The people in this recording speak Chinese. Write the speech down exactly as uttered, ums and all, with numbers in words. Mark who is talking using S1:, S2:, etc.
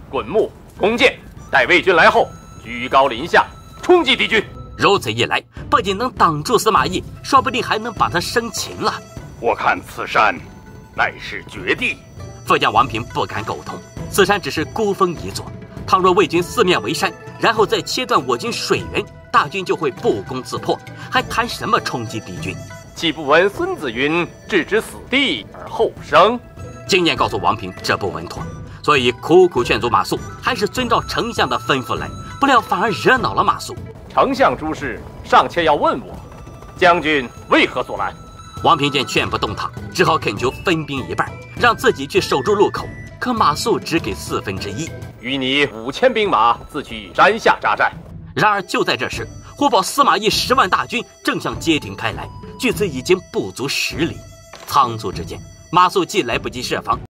S1: 滚木、弓箭，待魏军来后，居高临下，冲击敌军。
S2: 如此一来，不仅能挡住司马懿，说不定还能把他生擒了。
S3: 我看此山乃是绝地。
S2: 副将王平不敢苟同，此山只是孤峰一座，倘若魏军四面围山，然后再切断我军水源，大军就会不攻自破，还谈什么冲击敌军？
S1: 岂不闻孙子云：“置之死地而后生。”
S2: 经验告诉王平这不稳妥，所以苦苦劝阻马谡，还是遵照丞相的吩咐来，不料反而惹恼了马谡。
S1: 丞相诸事尚且要问我，将军为何所拦？
S2: 王平见劝不动他，只好恳求分兵一半，让自己去守住路口。可马谡只给四分之一，
S1: 与你五千兵马自去山下扎寨。
S2: 然而就在这时，忽报司马懿十万大军正向街亭开来，距此已经不足十里。仓促之间，马谡既来不及设防，